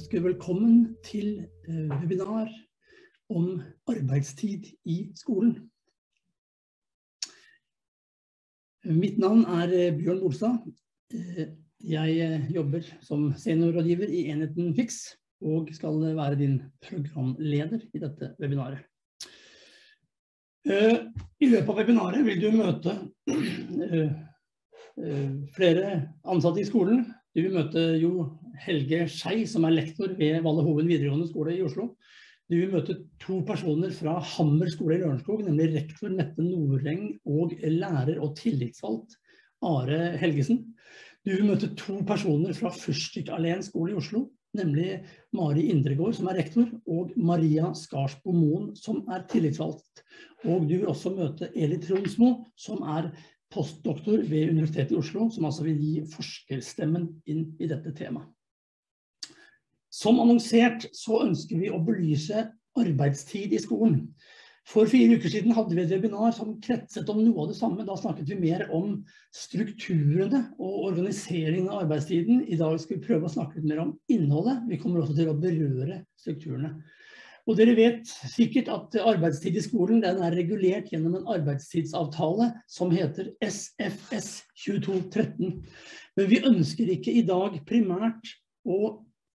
ønsker velkommen til webinar om arbeidstid i skolen. Mitt navn Bjørn Bolstad. Jeg jobber som seniorrådgiver i enheten FIX og skal være din programleder i dette webinaret. I løpet av webinaret vil du møte flere ansatte i skolen. Du vil møte Jo Helge Skei, som lektor ved Valle Hovin videregående skole i Oslo. Du vil møte to personer fra Hammer skole i Lørenskog, nemlig rektor Mette Noreng og lærer og tillitsvalgt Are Helgesen. Du vil møte to personer fra Fyrstikkalleen skole i Oslo, nemlig Mari Indregård, som rektor, og Maria Skarsbo Moen, som tillitsvalgt. Og du vil også møte Eli Tronsmo, som postdoktor ved Universitetet i Oslo, som altså vil gi forskerstemmen inn i dette temaet. Som annonsert så ønsker vi å belyse arbeidstid i skolen. For 4 uker siden hadde vi et webinar som kretset om noe av det samme. Da snakket vi mer om strukturene og organiseringen av arbeidstiden. I dag skal vi prøve å snakke litt mer om innholdet. Vi kommer også til å berøre strukturene. Og dere vet sikkert at arbeidstid i skolen den regulert gjennom en arbeidstidsavtale som heter SFS 2213. Men vi ønsker ikke i dag primært å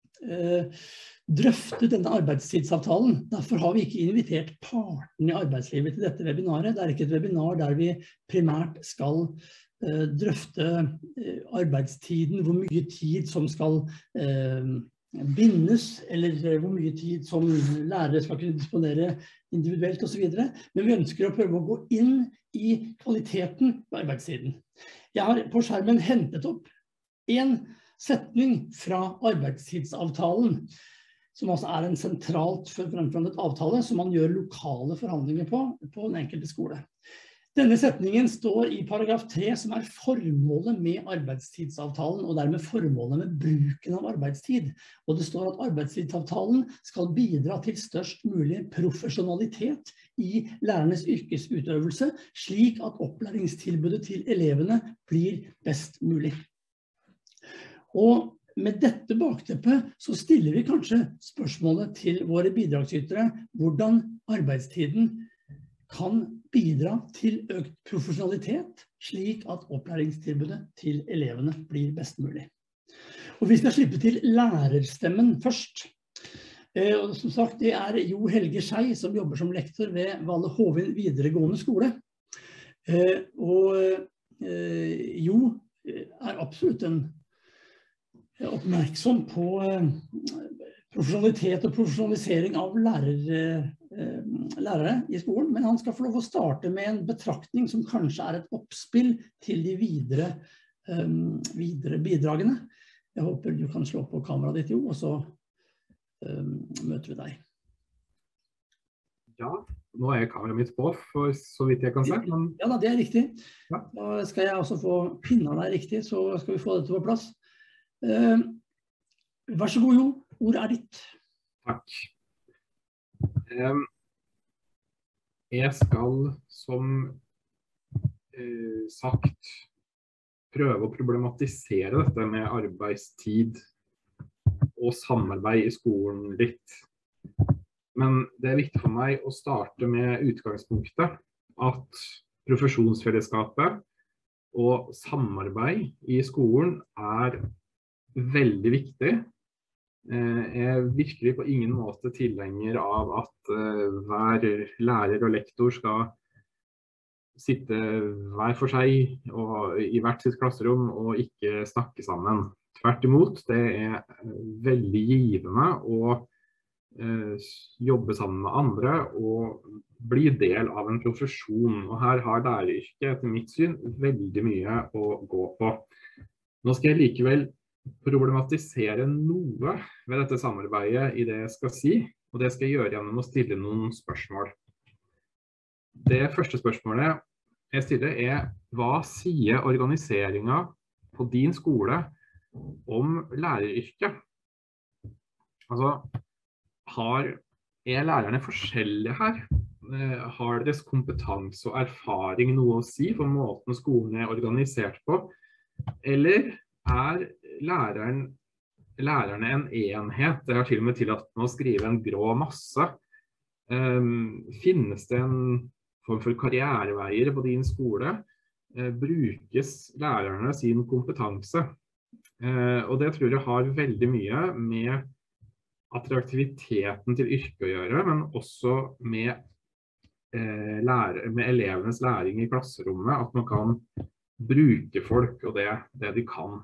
drøfte denne arbeidstidsavtalen. Derfor har vi ikke invitert partene i arbeidslivet til dette webinaret. Det ikke et webinar der vi primært skal drøfte arbeidstiden, hvor mye tid som skal bindes, eller hvor mye tid som lærere skal kunne disponere individuelt og så videre. Men vi ønsker å prøve å gå inn i kvaliteten på arbeidstiden. Jeg har på skjermen hentet opp en setning fra arbeidstidsavtalen, som altså en sentralt fremforhandlet avtale som man gjør lokale forhandlinger på den enkelte skole. Denne setningen står i paragraf 3, som formålet med arbeidstidsavtalen, og dermed formålet med bruken av arbeidstid. Og det står at arbeidstidsavtalen skal bidra til størst mulig profesjonalitet i lærernes yrkesutøvelse, slik at opplæringstilbudet til elevene blir best mulig. Og med dette bakteppet så stiller vi kanskje spørsmålet til våre bidragsytere, hvordan arbeidstiden kan bidra til økt profesjonalitet, slik at opplæringstilbudet til elevene blir best mulig. Og vi skal slippe til lærerstemmen først. Og som sagt, det Jo Helge Skei, som jobber som lektor ved Valle Hovin videregående skole. Og Jo absolutt oppmerksom på profesjonalitet og profesjonalisering av lærere i skolen, men han skal få lov å starte med en betraktning som kanskje et oppspill til de videre bidragene. Jeg håper du kan slå på kameraet ditt, Jo, og så møter vi deg. Ja, nå kameraet mitt på, for så vidt jeg kan se. Men... Ja, det riktig. Da skal jeg også få pinna deg riktig, så skal vi få dette på plass. Vær så god, Jo. Ordet ditt. Takk. Jeg skal, som sagt, prøve å problematisere dette med arbeidstid og samarbeid i skolen litt. Men det viktig for meg å starte med utgangspunktet at profesjonsfellesskapet og samarbeid i skolen veldig viktig. Jeg virkelig på ingen måte tilhenger av at hver lærer og lektor skal sitte hver for seg og i hvert sitt klasserom og ikke snakke sammen. Tvert imot, det veldig givende å jobbe sammen med andre og bli del av en profesjon. Og her har læreryrket etter mitt syn veldig mye å gå på. Nå skal jeg likevel problematisere noe ved dette samarbeidet i det jeg skal si, og det skal jeg gjøre gjennom å stille noen spørsmål. Det første spørsmålet jeg stiller hva sier organiseringen på din skole om læreryrket? Altså, lærerne forskjellige her? Har deres kompetanse og erfaring noe å si for måten skolen organisert på? Eller læreren lærerne en enhet? Det har til og med tillatt med å skrive en grå masse. Finnes det en form for karriereveier på din skole? Brukes lærerne sin kompetanse? Og det tror jeg har veldig mye med attraktiviteten til yrket å gjøre, men også med elevenes læring i klasserommet, at man kan bruke folk og det de kan.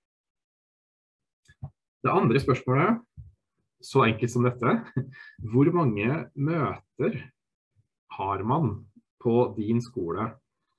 Det andre spørsmålet, så enkelt som dette, hvor mange møter har man på din skole?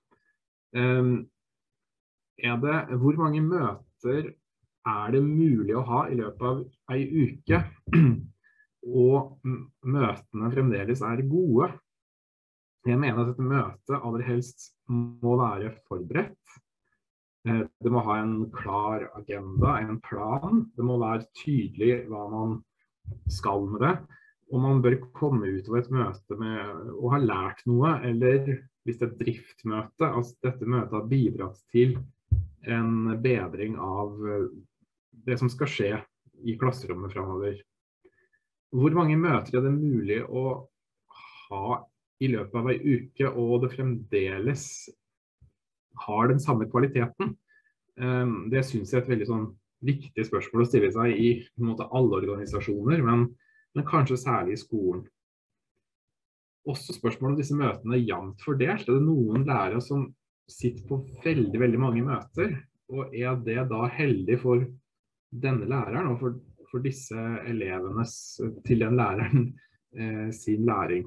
Hvor mange møter er det mulig å ha i løpet av en uke, og møtene fremdeles er gode? Jeg mener at dette møtet aller helst må være forberedt. Det må ha en klar agenda, en plan. Det må være tydelig hva man skal med det. Og man bør komme ut av et møte med å ha lært noe, eller hvis det er et driftmøte, altså dette møtet har bidratt til en bedring av det som skal skje i klasserommet fremover. Hvor mange møter er det mulig å ha i løpet av en uke, og det fremdeles har den samme kvaliteten? Det synes jeg er et veldig sånn viktig spørsmål å stille seg i på en måte alle organisasjoner, men kanskje særlig i skolen. Også spørsmålet om disse møtene er jevnt fordelt. Er det noen lærere som sitter på veldig, veldig mange møter, og er det da heldig for denne læreren og for disse elevenes, til den læreren, sin læring?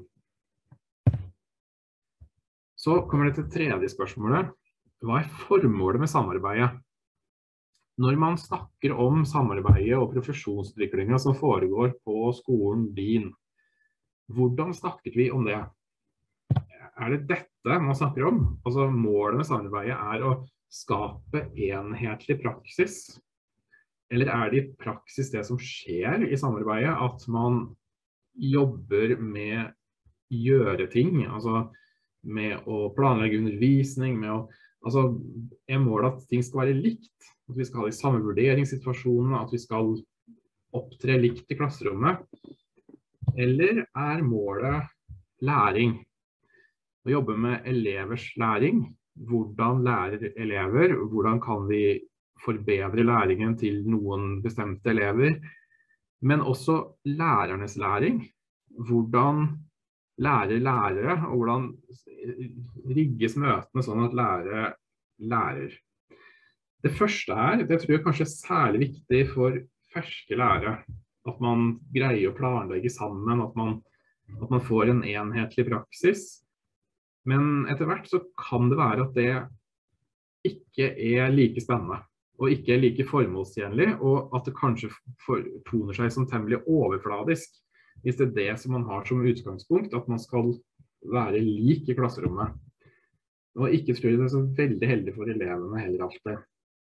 Så kommer det til tredje spørsmålet. Hva er formålet med samarbeidet? Når man snakker om samarbeidet og profesjonsutviklingen som foregår på skolen din, hvordan snakker vi om det? Er det dette man snakker om? Altså målet med samarbeidet er å skape enhetlig praksis? Eller er det i praksis det som skjer i samarbeidet, at man jobber med gjøre ting, altså med å planlegge undervisning, er målet at ting skal være likt, at vi skal ha de samme vurderingssituasjonene, at vi skal opptre likt i klasserommet? Eller er målet læring? Å jobbe med elevers læring. Hvordan lærer elever? Hvordan kan vi forbedre læringen til noen bestemte elever? Men også lærernes læring. Hvordan lærer lærere, og hvordan rigges møtene sånn at lærere lærer? Det første det tror jeg kanskje er særlig viktig for ferske lærere, at man greier å planlegge sammen, at man får en enhetlig praksis. Men etter hvert så kan det være at det ikke er like spennende, og ikke er like formålstjenlig, og at det kanskje toner seg som temmelig overfladisk, hvis det er det som man har som utgangspunkt, at man skal være lik i klasserommet. Og ikke tror jeg det er så veldig heldig for elevene heller alltid.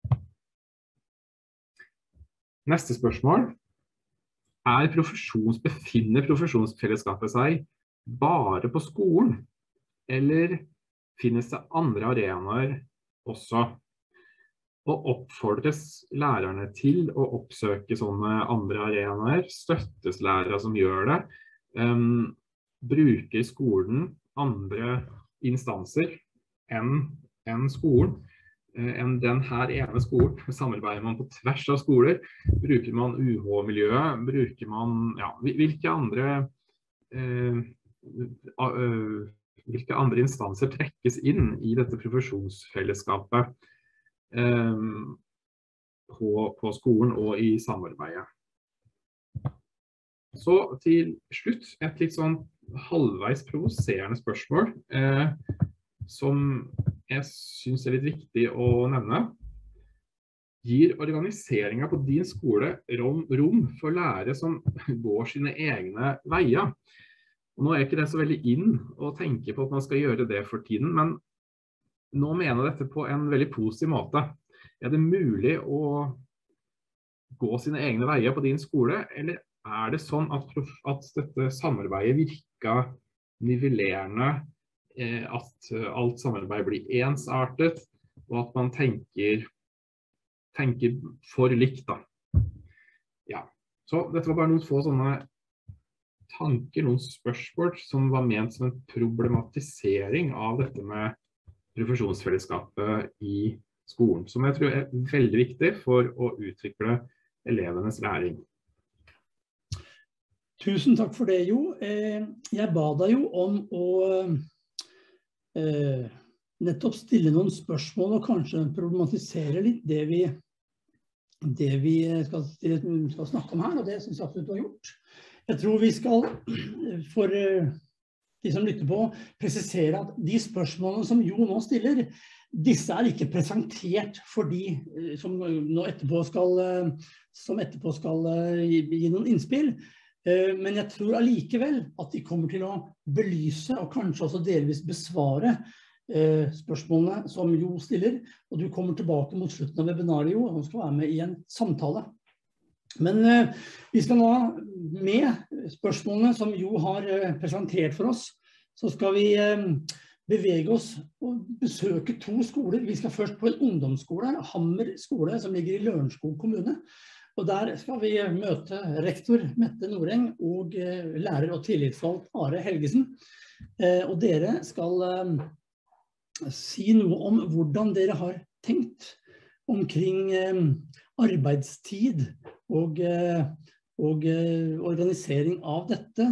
Neste spørsmål. Befinner profesjonsfellesskapet seg bare på skolen, eller finnes det andre arenaer også? Og oppfordres lærerne til å oppsøke sånne andre arenaer? Støttes lærere som gjør det? Bruker skolen andre instanser enn skolen? Enn den her ene skolen? Samarbeider man på tvers av skoler? Bruker man UH-miljøet? Bruker man, hvilke andre instanser trekkes inn i dette profesjonsfellesskapet på skolen og i samarbeidet? Så til slutt et litt sånn halvveis provoserende spørsmål som jeg synes er litt viktig å nevne. Gir organiseringen på din skole rom for lærere som går sine egne veier? Og nå er ikke det så veldig inn å tenke på at man skal gjøre det for tiden, men nå mener jeg dette på en veldig positiv måte. Er det mulig å gå sine egne veier på din skole, eller er det sånn at dette samarbeidet virker nivellerende, at alt samarbeid blir ensartet, og at man tenker for likt da? Så dette var bare noen få sånne tanker, noen spørsmål som var ment som en problematisering av dette med profesjonsfellesskapet i skolen, som jeg tror er veldig viktig for å utvikle elevenes læring. Tusen takk for det, Jo. Jeg ba deg jo om å nettopp stille noen spørsmål og kanskje problematisere litt det vi skal snakke om her, og det synes jeg absolutt du har gjort. Jeg tror vi skal, for de som lytter på, presisere at de spørsmålene som Jo nå stiller, disse er ikke presentert for de som etterpå skal gi noen innspill. Men jeg tror allikevel at de kommer til å belyse og kanskje også delvis besvare spørsmålene som Jo stiller, og du kommer tilbake mot slutten av webinaret, Jo, og skal være med i en samtale. Men vi skal nå med spørsmålene som Jo har presentert for oss, så skal vi bevege oss og besøke 2 skoler. Vi skal først på en ungdomsskole, Hammer skole, som ligger i Lørenskog kommune. Og der skal vi møte rektor Mette Noreng og lærer og tillitsvalgt Are Helgesen. Og dere skal si noe om hvordan dere har tenkt omkring arbeidstid og organisering av dette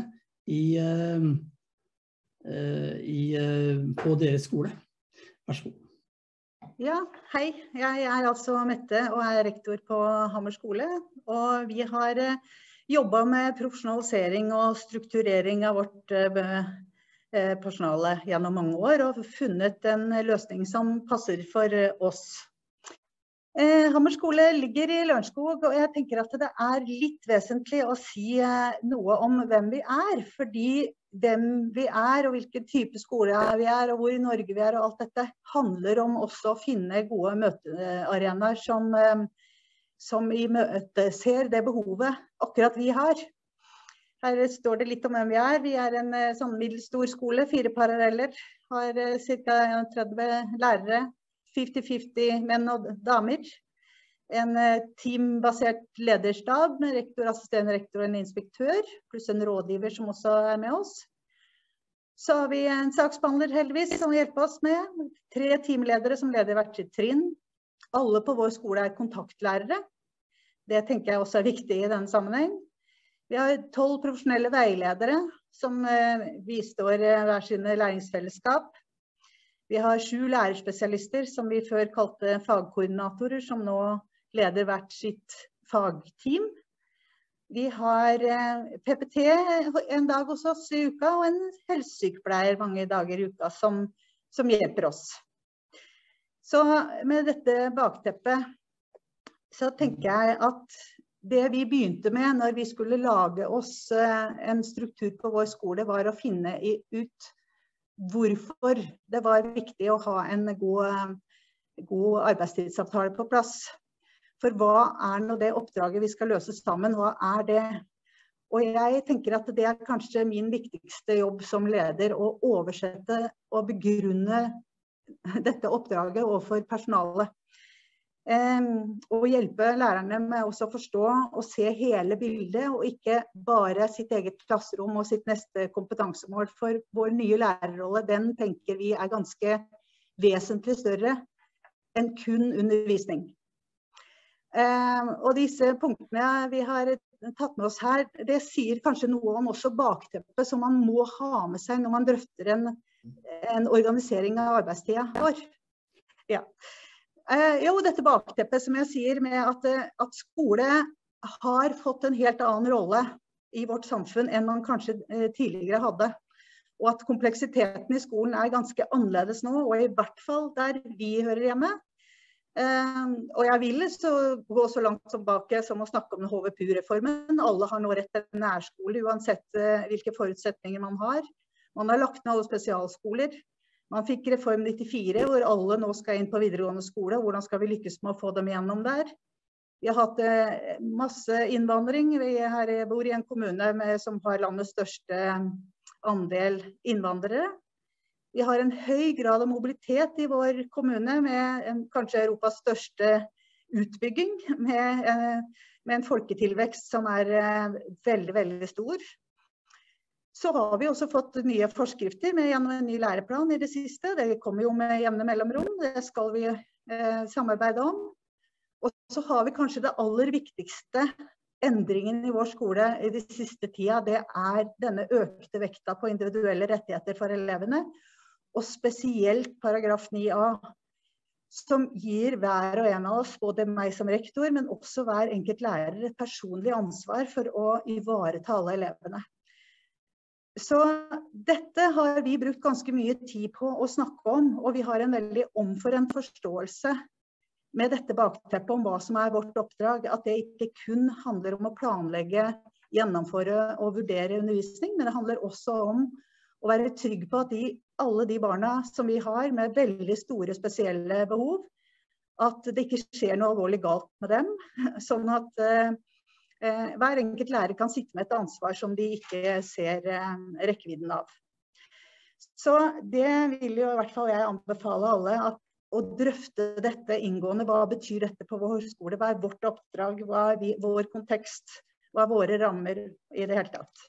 på deres skole. Vær så god. Ja, hei. Jeg er altså Mette og er rektor på Hammer skole. Og vi har jobbet med profesjonalisering og strukturering av vårt personale gjennom mange år og funnet en løsning som passer for oss. Hammer skole ligger i Lørenskog, og jeg tenker at det er litt vesentlig å si noe om hvem vi er, fordi hvem vi er og hvilken type skole vi er og hvor i Norge vi er og alt dette handler om også å finne gode møtearenaer som i møte ser det behovet akkurat vi har. Her står det litt om hvem vi er. Vi er en sånn middelstor skole, 4 paralleller, har ca. 30 lærere, 50-50 menn og damer. En teambasert lederstab med rektor, assisterende rektor og en inspektør, pluss en rådgiver som også er med oss. Så har vi en saksbehandler heldigvis som hjelper oss med. 3 teamledere som leder hvert sitt trinn. Alle på vår skole er kontaktlærere. Det tenker jeg også er viktig i denne sammenheng. Vi har 12 profesjonelle veiledere som bistår hver sine læringsfellesskap. Vi har 7 lærerspesialister som vi før kalte fagkoordinatorer, som nå leder hvert sitt fagteam. Vi har PPT en dag hos oss i uka, og en helsesykepleier mange dager i uka som hjelper oss. Så med dette bakteppet, så tenker jeg at det vi begynte med når vi skulle lage oss en struktur på vår skole, var å finne ut hvorfor det var viktig å ha en god arbeidstidsavtale på plass. For hva er nå det oppdraget vi skal løse sammen? Hva er det? Og jeg tenker at det er kanskje min viktigste jobb som leder, å oversette og begrunne dette oppdraget overfor personalet. Og hjelpe lærerne med også å forstå og se hele bildet, og ikke bare sitt eget klasserom og sitt neste kompetansemål. For vår nye lærerrolle, den tenker vi er ganske vesentlig større enn kun undervisning. Og disse punktene vi har tatt med oss her, det sier kanskje noe om også bakteppet som man må ha med seg når man drøfter en organisering av arbeidstida vår. Ja. Jo, dette bakteppet som jeg sier med at skole har fått en helt annen rolle i vårt samfunn enn man kanskje tidligere hadde. Og at kompleksiteten i skolen er ganske annerledes nå, og i hvert fall der vi hører hjemme. Og jeg vil gå så langt tilbake som å snakke om HVPU-reformen. Alle har nå rett til nærskole, uansett hvilke forutsetninger man har. Man har lagt ned alle spesialskoler. Man fikk Reform 94, hvor alle nå skal inn på videregående skole. Hvordan skal vi lykkes med å få dem gjennom der? Vi har hatt masse innvandring. Jeg bor i en kommune som har landets største andel innvandrere. Vi har en høy grad av mobilitet i vår kommune, med kanskje Europas største utbygging, med med en folketilvekst som veldig, veldig stor. Så har vi også fått nye forskrifter gjennom en ny læreplan i det siste. Det kommer jo med jevne mellomrom, det skal vi samarbeide om. Og så har vi kanskje det aller viktigste endringen i vår skole i de siste tida, det denne økte vekta på individuelle rettigheter for elevene, og spesielt paragraf 9a, som gir hver og en av oss, både meg som rektor, men også hver enkelt lærer, et personlig ansvar for å ivareta alle elevene. Så dette har vi brukt ganske mye tid på å snakke om, og vi har en veldig omforent forståelse med dette bakteppet om hva som vårt oppdrag, at det ikke kun handler om å planlegge, gjennomføre og vurdere undervisning, men det handler også om å være trygg på at alle de barna som vi har med veldig store spesielle behov, at det ikke skjer noe alvorlig galt med dem, sånn at hver enkelt lærer kan sitte med et ansvar som de ikke ser rekkevidden av. Så det vil jo i hvert fall jeg anbefale alle å drøfte dette inngående. Hva betyr dette på vår skole? Hva vårt oppdrag? Hva vår kontekst? Hva våre rammer i det hele tatt?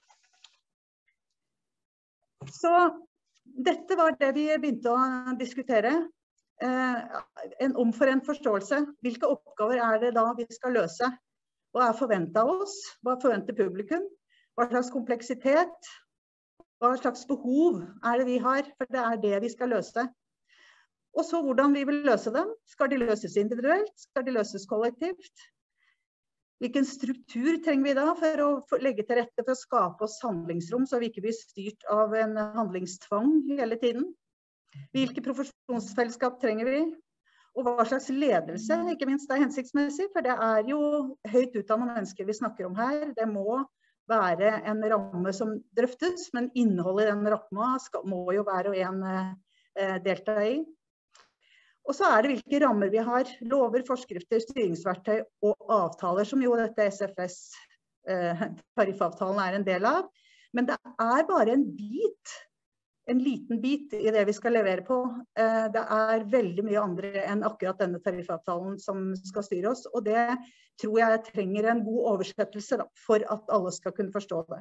Så dette var det vi begynte å diskutere. En omforent forståelse. Hvilke oppgaver det da vi skal løse? Hva forventet av oss? Hva forventer publikum? Hva slags kompleksitet? Hva slags behov det vi har? For det det vi skal løse. Og så hvordan vi vil løse dem. Skal de løses individuelt? Skal de løses kollektivt? Hvilken struktur trenger vi da for å legge til rette for å skape oss handlingsrom, så vi ikke blir styrt av en handlingstvang hele tiden? Hvilke profesjonsfellesskap trenger vi? Og hva slags ledelse, ikke minst, hensiktsmessig, for det jo høyt utdannede mennesker vi snakker om her. Det må være en ramme som drøftes, men innholdet i den rammen må jo hver og en delta i. Og så det hvilke rammer vi har, lover, forskrifter, styringsverktøy og avtaler, som jo dette SFS, tariffavtalen en del av. Men det bare en liten bit i det vi skal levere på. Det veldig mye andre enn akkurat denne tariffavtalen som skal styre oss, og det tror jeg trenger en god oversettelse da, for at alle skal kunne forstå det.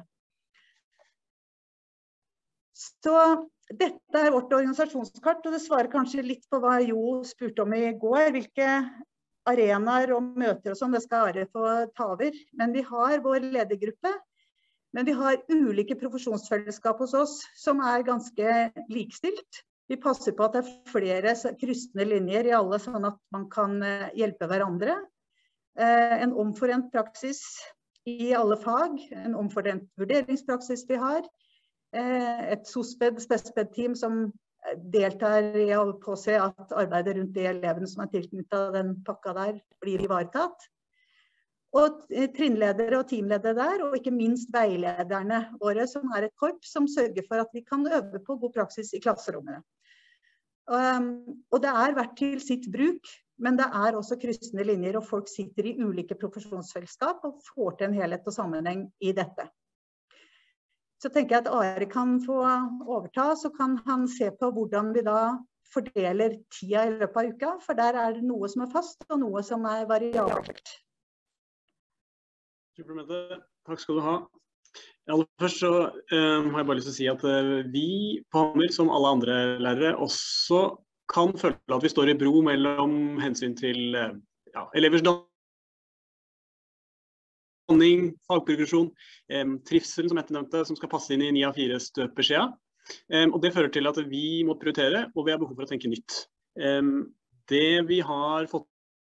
Så dette vårt organisasjonskart, og det svarer kanskje litt på hva Jo spurte om i går, hvilke arenaer og møter og sånn det skal være på Taver. Men vi har vår ledergruppe, men vi har ulike profesjonsfellesskap hos oss som ganske likestilt. Vi passer på at det flere kryssende linjer i alle, sånn at man kan hjelpe hverandre. En omforent praksis i alle fag, en omforent vurderingspraksis vi har. Et SOSPED-spesped-team som deltar i å påse at arbeidet rundt de elevene som tilknyttet den pakka der blir ivaretatt. Og trinnledere og teamledere der, og ikke minst veilederne våre, som et korps som sørger for at vi kan øve på god praksis i klasserommene. Og det vært til sitt bruk, men det også kryssende linjer, og folk sitter i ulike profesjonsfellesskap og får til en helhet og sammenheng i dette. Så tenker jeg at Are kan få overta, så kan han se på hvordan vi da fordeler tida i løpet av uka, for der det noe som fast, og noe som variabelt. Supermette, takk skal du ha. Aller først så har jeg bare lyst til å si at vi på Hammer, som alle andre lærere, også kan føle at vi står i bro mellom hensyn til elevers danning, fagprogresjon, trivsel som nevnte, som skal passe inn i 9 av 4 støpeskjea. Og det fører til at vi må prioritere, og vi har behov for å tenke nytt. Det vi har fått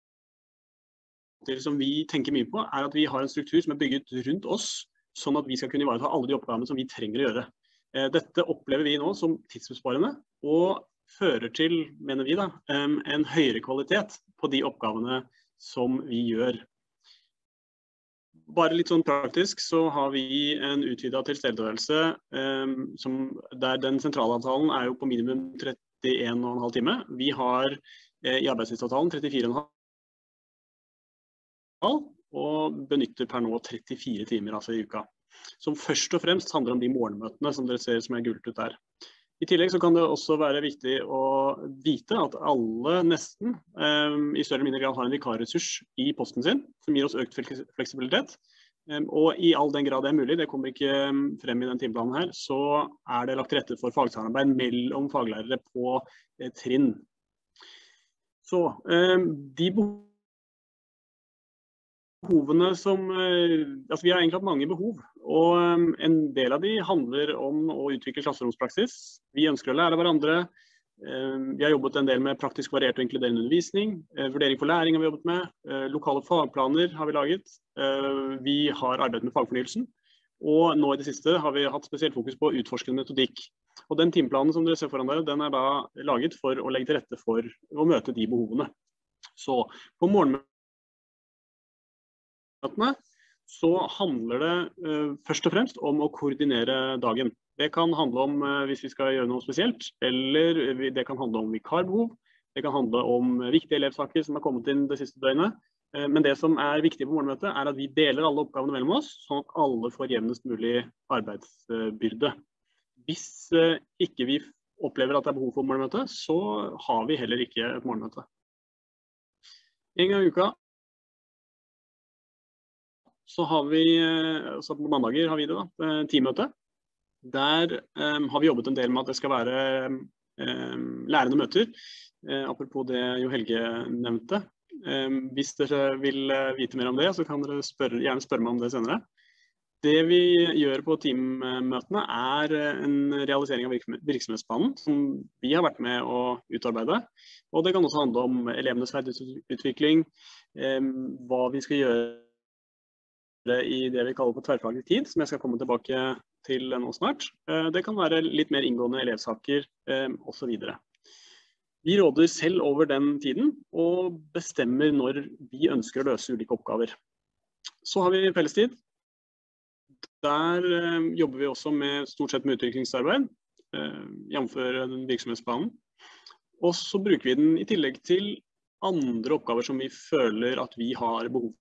som vi tenker mye på, at vi har en struktur som bygget rundt oss, sånn at vi skal kunne ivareta alle de oppgavene som vi trenger å gjøre. Dette opplever vi nå som tidsbesparende, og fører til, mener vi da, en høyere kvalitet på de oppgavene som vi gjør. Bare litt sånn praktisk så har vi en utvidet tilstedeværelse, der den sentralavtalen jo på minimum 31,5 timer. Vi har i arbeidstidsavtalen 34,5. Og benytter per nå 34 timer altså i uka, som først og fremst handler om de morgenmøtene som dere ser som gult ut der. I tillegg så kan det også være viktig å vite at alle nesten i større eller mindre grad har en vikarressurs i posten sin, som gir oss økt fleksibilitet. Og i all den grad det er mulig, det kommer ikke frem i den timeplanen her, så er det lagt til rette for fagsamarbeid mellom faglærere på trinn. Så de behovene som, altså vi har egentlig hatt mange behov, og en del av de handler om å utvikle klasseromspraksis. Vi ønsker å lære av hverandre. Vi har jobbet en del med praktisk variert og inkluderende undervisning. Vurdering for læring har vi jobbet med. Lokale fagplaner har vi laget. Vi har arbeidet med fagfornyelsen. Og nå i det siste har vi hatt spesielt fokus på utforskende metodikk. Og den timeplanen som dere ser foran dere, den er da laget for å legge til rette for å møte de behovene. Så på morgenmøtene så handler det først og fremst om å koordinere dagen. Det kan handle om hvis vi skal gjøre noe spesielt, eller det kan handle om vikarbehov, det kan handle om viktige elevsaker som har kommet inn det siste døgnet. Men det som er viktig på morgenmøtet er at vi deler alle oppgavene mellom oss, sånn at alle får jevnest mulig arbeidsbyrde. Hvis ikke vi opplever at det er behov for morgenmøte, så har vi heller ikke et morgenmøte. En gang i uka så har vi, så på mandager har vi det da, teammøte. Der har vi jobbet en del med at det skal være lærende møter, apropos det Jo Helge nevnte. Hvis dere vil vite mer om det, så kan dere gjerne spørre meg om det senere. Det vi gjør på teammøtene er en realisering av virksomhetsplanen, som vi har vært med å utarbeide. Og det kan også handle om elevenes ferdighetsutvikling, hva vi skal gjøre i det vi kaller for tverrfaglig tid, som jeg skal komme tilbake til nå snart. Det kan være litt mer inngående elevsaker og så videre. Vi råder selv over den tiden og bestemmer når vi ønsker å løse ulike oppgaver. Så har vi fellestid. Der jobber vi også med stort sett med utviklingsarbeid, jevnfør den virksomhetsplanen. Og så bruker vi den i tillegg til andre oppgaver som vi føler at vi har behov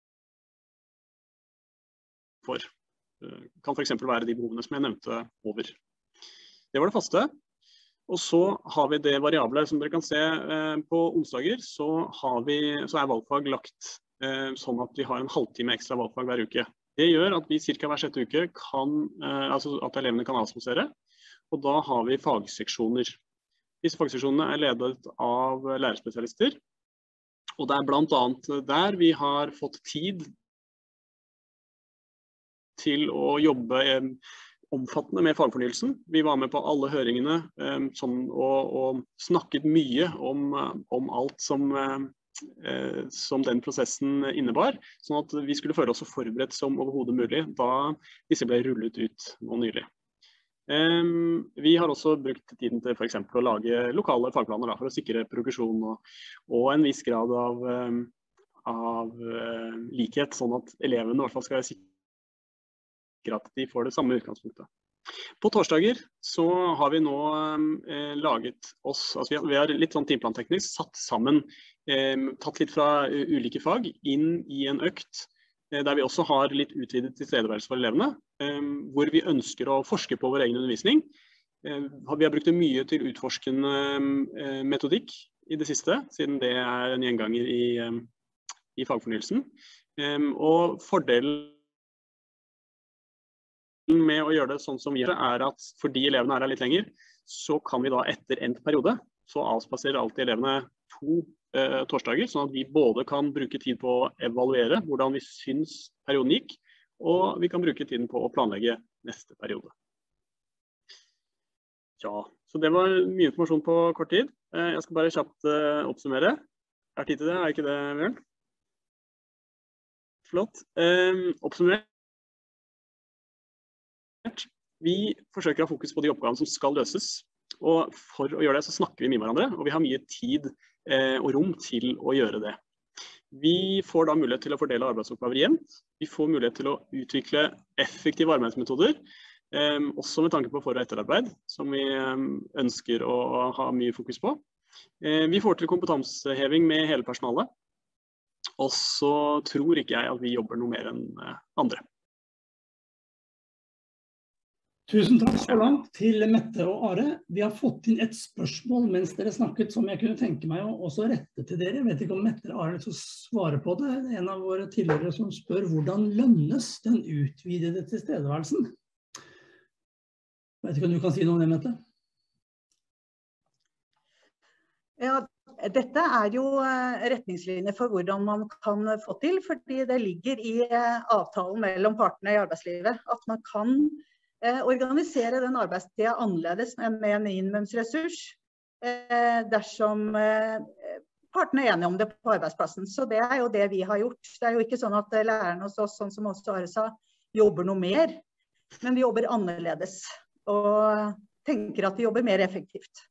for. Det kan for eksempel være de behovene som jeg nevnte over. Det var det faste. Og så har vi det variable som dere kan se på onsdager, så er valgfag lagt sånn at vi har en halvtime ekstra valgfag hver uke. Det gjør at vi cirka hver sjette uke altså at elevene kan avspasere, og da har vi fagseksjoner. Disse fagseksjonene er ledet av lærerspesialister, og det er blant annet der vi har fått tid til å jobbe omfattende med fagfornyelsen. Vi var med på alle høringene og snakket mye om alt som den prosessen innebar, sånn at vi skulle føle oss så forberedt som overhodet mulig da disse ble rullet ut nå nylig. Vi har også brukt tiden til for eksempel å lage lokale fagplaner for å sikre progresjon og en viss grad av likhet, sånn at elevene i hvert fall skal være sikre at de får det samme utgangspunktet. På torsdager så har vi nå laget oss, altså vi har litt sånn timeplanteknisk satt sammen, tatt litt fra ulike fag inn i en økt, der vi også har litt utvidet tilstedeværelse for elevene, hvor vi ønsker å forske på vår egen undervisning. Vi har brukt det mye til utforskende metodikk i det siste, siden det er en gjenganger i fagfornyelsen. Og fordelen med å gjøre det sånn som vi gjør, er at fordi elevene er her litt lenger, så kan vi da etter endt periode, så avspaserer alltid elevene 2 torsdager, sånn at vi både kan bruke tid på å evaluere hvordan vi syns perioden gikk, og vi kan bruke tiden på å planlegge neste periode. Ja, så det var mye informasjon på kort tid. Jeg skal bare kjapt oppsummere. Er tid til det? Er ikke det, Bjørn? Flott. Oppsummere. Vi forsøker å ha fokus på de oppgavene som skal løses, og for å gjøre det så snakker vi med hverandre, og vi har mye tid og rom til å gjøre det. Vi får da mulighet til å fordele arbeidsoppgaver jevnt. Vi får mulighet til å utvikle effektive arbeidsmetoder, også med tanke på for- og etterarbeid, som vi ønsker å ha mye fokus på. Vi får til kompetanseheving med hele personalet, og så tror ikke jeg at vi jobber noe mer enn andre. Tusen takk så langt til Mette og Are. Vi har fått inn et spørsmål mens dere snakket som jeg kunne tenke meg å også rette til dere. Jeg vet ikke om Mette eller Are vil svare på det. En av våre tidligere som spør hvordan lønnes den utvidede tilstedeværelsen? Jeg vet ikke om du kan si noe om det, Mette? Ja, dette jo retningslinjer for hvordan man kan få til, fordi det ligger i avtalen mellom partene i arbeidslivet at man kan organisere den arbeidstiden annerledes med en minimumsressurs dersom partene enige om det på arbeidsplassen. Så det jo det vi har gjort. Det jo ikke sånn at lærerne hos oss, sånn som også Are sa, jobber noe mer, men vi jobber annerledes og tenker at vi jobber mer effektivt.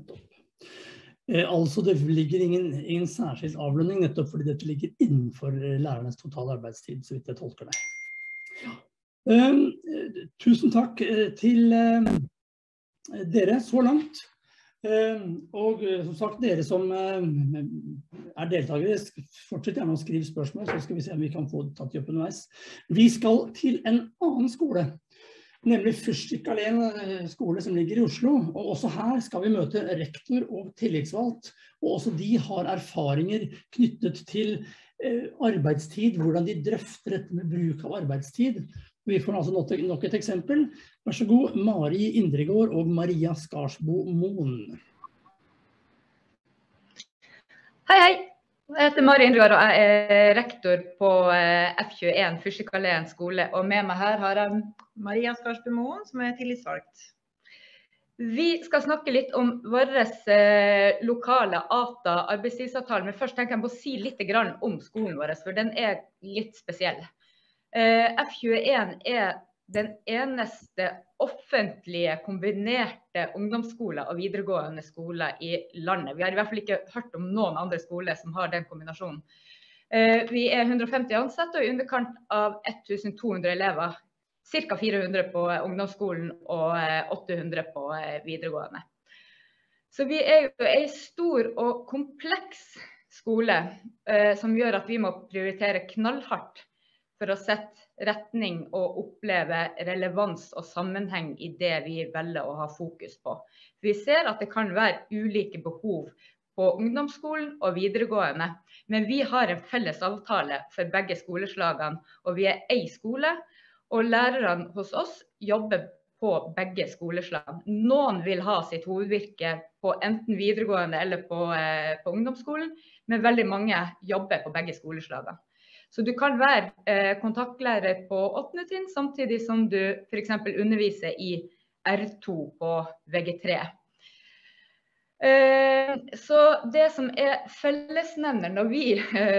Altså det ligger ingen særskilt avlønning nettopp fordi dette ligger innenfor lærernes totale arbeidstid, så vidt jeg tolker det. Ja. Tusen takk til dere så langt, og som sagt dere som deltakere, fortsett gjerne å skrive spørsmål, så skal vi se om vi kan få tatt de opp underveis. Vi skal til en annen skole, nemlig Fyrstikk-Allén skole som ligger i Oslo, og også her skal vi møte rektor og tillitsvalgt, og også de har erfaringer knyttet til arbeidstid, hvordan de drøfter dette med bruk av arbeidstid. Vi får altså nok et eksempel. Vær så god, Mari Indregård og Maria Skarsbo Moen. Hei, hei. Jeg heter Mari Indregård og jeg rektor på F21 Fyrstikk-Allén skole. Og med meg her har jeg Maria Skarsbo Moen, som tillitsvalgt. Vi skal snakke litt om vår lokale ATA arbeidstidsavtale, men først tenker jeg på å si litt om skolen vår, for den litt spesiell. F21 den eneste offentlige kombinerte ungdomsskoler og videregående skoler i landet. Vi har i hvert fall ikke hørt om noen andre skoler som har den kombinasjonen. Vi 150 ansatte og i underkant av 1200 elever. Cirka 400 på ungdomsskolen og 800 på videregående. Så vi jo en stor og kompleks skole som gjør at vi må prioritere knallhardt for å sette retning og oppleve relevans og sammenheng i det vi velger å ha fokus på. Vi ser at det kan være ulike behov på ungdomsskolen og videregående, men vi har en felles avtale for begge skoleslagene, og vi en skole, og lærerne hos oss jobber på begge skoleslagene. Noen vil ha sitt hovedvirke på enten videregående eller på ungdomsskolen, men veldig mange jobber på begge skoleslagene. Så du kan være kontaktlærer på 8. trinn, samtidig som du for eksempel underviser i R2 på VG3. Så det som fellesnevner når vi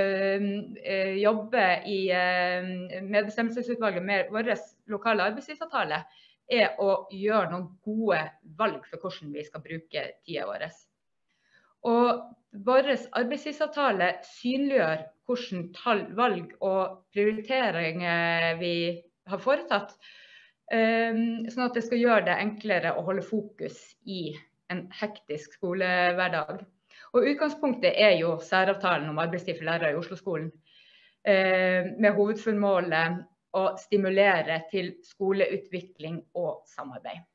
jobber i medbestemmelsesutvalget med vår lokale arbeidstidsavtale, å gjøre noen gode valg for hvordan vi skal bruke tiden vår. Og vår arbeidstidsavtale synliggjør hvordan valg og prioriteringer vi har foretatt, sånn at det skal gjøre det enklere å holde fokus i en hektisk skolehverdag. Og utgangspunktet jo særavtalen om arbeidstid for lærere i Oslo-skolen, med hovedformålet å stimulere til skoleutvikling og samarbeid.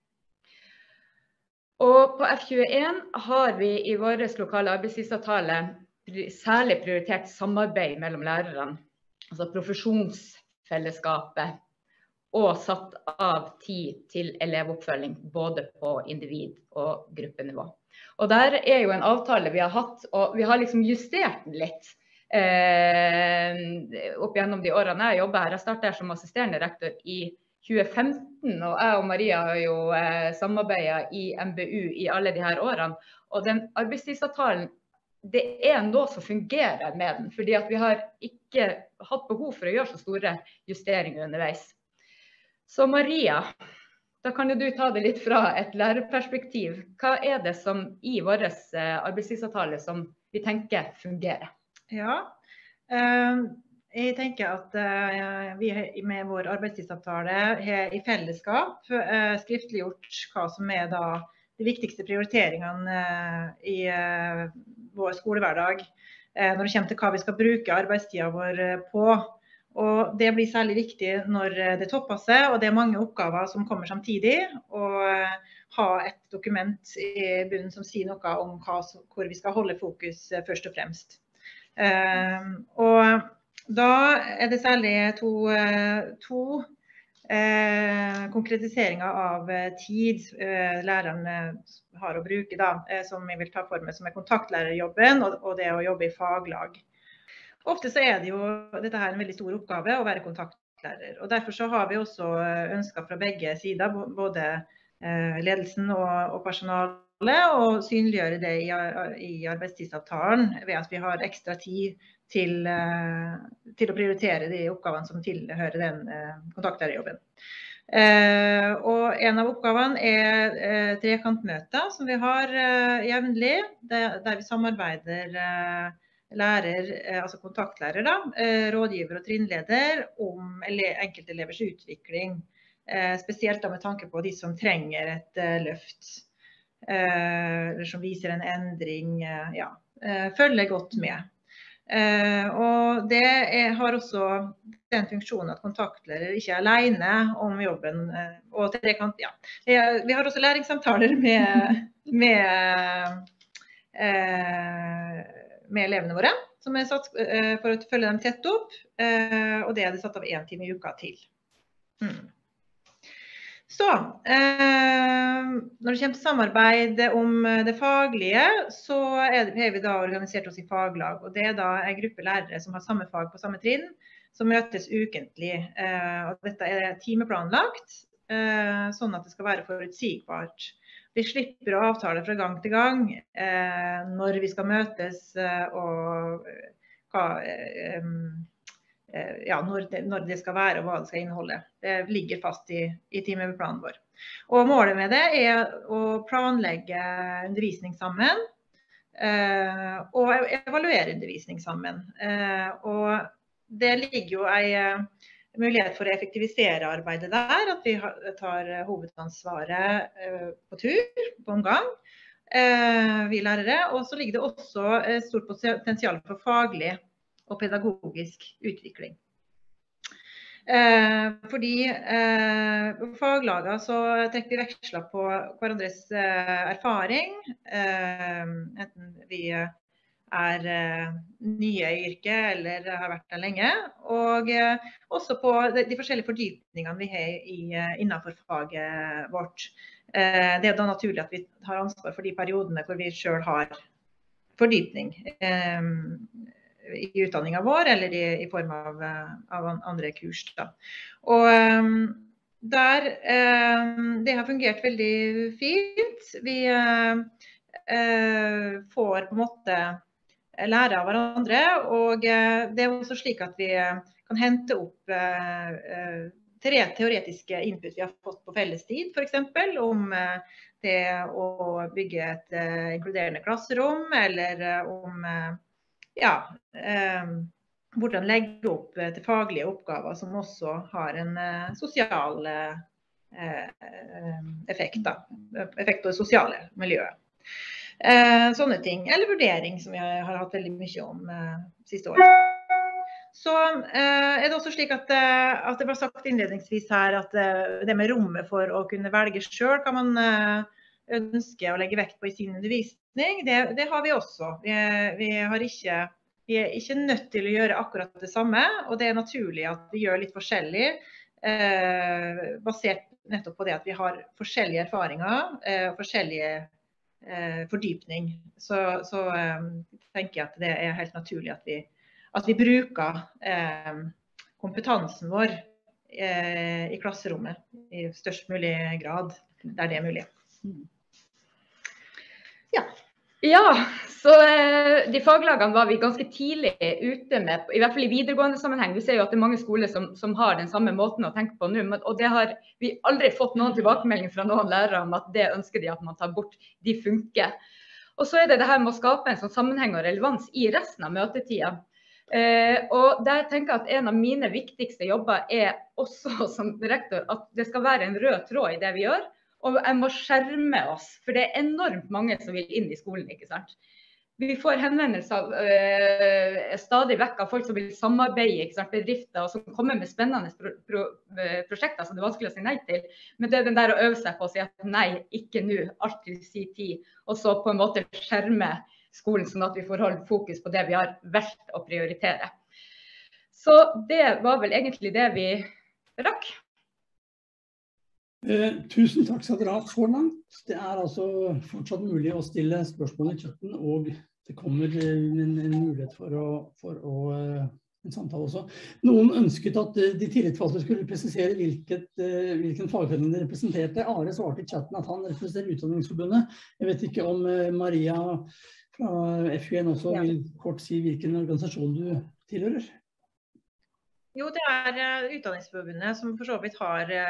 Og på F21 har vi i vår lokale arbeidstidsavtale særlig prioritert samarbeid mellom lærerne, altså profesjonsfellesskapet, og satt av tid til elevoppfølging, både på individ- og gruppenivå. Og der jo en avtale vi har hatt, og vi har liksom justert den litt opp gjennom de årene jeg jobber her. Jeg startet her som assisterende rektor i 2015, og jeg og Maria har jo samarbeidet i MBU i alle de her årene. Og den arbeidstidsavtalen, det noe som fungerer med den, fordi at vi har ikke hatt behov for å gjøre så store justeringer underveis. Så Maria, da kan jo du ta det litt fra et lærerperspektiv. Hva det som i vår arbeidstidsavtale som vi tenker fungerer? Ja, jeg tenker at vi med vår arbeidstidsavtale har i fellesskap skriftliggjort hva som da de viktigste prioriteringene i vår skolehverdag når det kommer til hva vi skal bruke arbeidstiden vår på. Og det blir særlig viktig når det topper seg, og det mange oppgaver som kommer samtidig, og ha et dokument i bunnen som sier noe om hvor vi skal holde fokus først og fremst. Og da det særlig to konkretiseringer av tid lærerne har å bruke da, som jeg vil ta for meg, som kontaktlærerjobben og det å jobbe i faglag. Ofte så det jo dette her en veldig stor oppgave å være kontaktlærer, og derfor så har vi også ønsket fra begge sider, både ledelsen og personalet, og synliggjøre det i arbeidstidsavtalen ved at vi har ekstra tid til å prioritere de oppgavene som tilhører den kontaktlærerjobben. Og en av oppgavene trekantmøter som vi har jevnlig, der vi samarbeider lærer, altså kontaktlærer da, rådgiver og trinnleder om enkeltelevers utvikling, spesielt da med tanke på de som trenger et løft, eller som viser en endring, ja, følger godt med. Og det har også den funksjonen at kontaktlærer ikke alene om jobben, og trekant, ja. Vi har også læringssamtaler med elevene våre, som satt for å følge dem tett opp, og det det satt av 1 time i uka til. Så, når det kommer til samarbeid om det faglige, så har vi da organisert oss i faglag, og det da en gruppe lærere som har samme fag på samme trinn, som møtes ukentlig. Og dette timeplanlagt, sånn at det skal være forutsigbart. Vi slipper å avtale fra gang til gang når vi skal møtes og ja, når det skal være og hva det skal inneholde. Det ligger fast i timeplanen vår. Og målet med det å planlegge undervisning sammen og evaluere undervisning sammen. Og det ligger jo en mulighet for å effektivisere arbeidet der, at vi tar hovedansvaret på tur, på omgang, vi lærere, og så ligger det også stort potensial for faglig og pedagogisk utvikling. Fordi på faglaget så trekker vi veksler på hverandres erfaring, enten vi nye i yrket eller har vært der lenge, og også på de forskjellige fordypningene vi har innenfor faget vårt. Det da naturlig at vi har ansvar for de periodene hvor vi selv har fordypning i utdanningen vår, eller i form av andre kurs da. Og det har fungert veldig fint. Vi får på en måte lære av hverandre, og det også slik at vi kan hente opp teoretiske input vi har fått på fellestid, for eksempel, om det å bygge et inkluderende klasserom, eller om hvordan legge opp til faglige oppgaver som også har en sosial effekt på det sosiale miljøet. Sånne ting, eller vurdering som jeg har hatt veldig mye om siste år. Så det også slik at det var sagt innledningsvis her at det med rommet for å kunne velge selv kan man ønske å legge vekt på i sin undervisning. Det har vi også. Vi er ikke nødt til å gjøre akkurat det samme, og det naturlig at vi gjør litt forskjellig, basert nettopp på det at vi har forskjellige erfaringer, forskjellige fordypning. Så tenker jeg at det helt naturlig at vi bruker kompetansen vår i klasserommet i størst mulig grad, der det mulig. Ja, så de faglagene var vi ganske tidlig ute med, i hvert fall i videregående sammenheng. Vi ser jo at det mange skoler som har den samme måten å tenke på nå, og det har vi aldri fått noen tilbakemelding fra noen lærere om at det ønsker de at man tar bort, de funker. Og så det her med å skape en sånn sammenheng og relevans i resten av møtetida. Og der tenker jeg at en av mine viktigste jobber også som rektor at det skal være en rød tråd i det vi gjør. Og jeg må skjerme oss, for det enormt mange som vil inn i skolen, ikke sant? Vi får henvendelser stadig vekk av folk som vil samarbeide, ikke sant, bedrifter, og som kommer med spennende prosjekter som det er vanskelig å si nei til. Men det er den der å øve seg på å si at nei, ikke nå, alltid si tid, og så på en måte skjerme skolen sånn at vi får holde fokus på det vi har valgt å prioritere. Så det var vel egentlig det vi rakk. Tusen takk skal dere ha så langt. Det er altså fortsatt mulig å stille spørsmål i chatten, og det kommer en mulighet for en samtale også. Noen ønsket at de tillitsvalgte skulle presisere hvilken fagforening de representerte. Are svarte i chatten at han representerer Utdanningsforbundet. Jeg vet ikke om Maria fra FUN også vil kort si hvilken organisasjon du tilhører? Jo, det er Utdanningsforbundet som for så vidt